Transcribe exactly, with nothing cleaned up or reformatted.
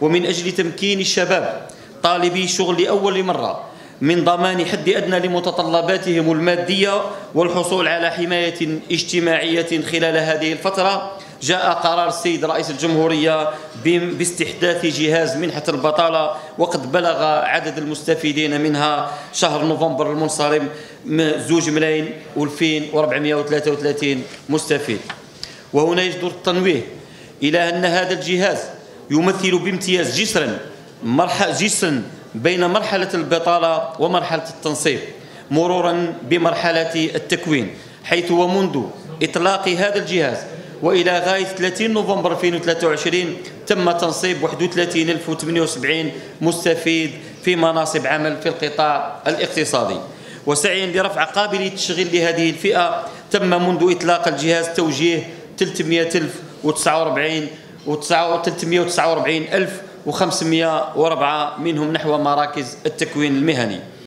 ومن أجل تمكين الشباب طالبي الشغل لأول مرة من ضمان حد أدنى لمتطلباتهم المادية والحصول على حماية اجتماعية خلال هذه الفترة، جاء قرار السيد رئيس الجمهورية باستحداث جهاز منحة البطالة، وقد بلغ عدد المستفيدين منها شهر نوفمبر المنصرم زوج ملايين ألفين وأربعمائة وثلاثة وثلاثين مستفيد. وهنا يجدر التنويه إلى أن هذا الجهاز يمثل بامتياز جسرا مرحلة جسرا بين مرحلة البطالة ومرحلة التنصيب، مرورا بمرحلة التكوين، حيث ومنذ إطلاق هذا الجهاز وإلى غاية ثلاثين نوفمبر ألفين وثلاثة وعشرين تم تنصيب واحد وثلاثين ألف وثمانية وسبعين مستفيد في مناصب عمل في القطاع الاقتصادي. وسعيا لرفع قابلية التشغيل لهذه الفئة تم منذ إطلاق الجهاز توجيه ثلاثمائة ألف وتسعة وأربعين ثلاثمائة وتسعة وأربعين ألف وخمسمائة وأربعة منهم نحو مراكز التكوين المهني.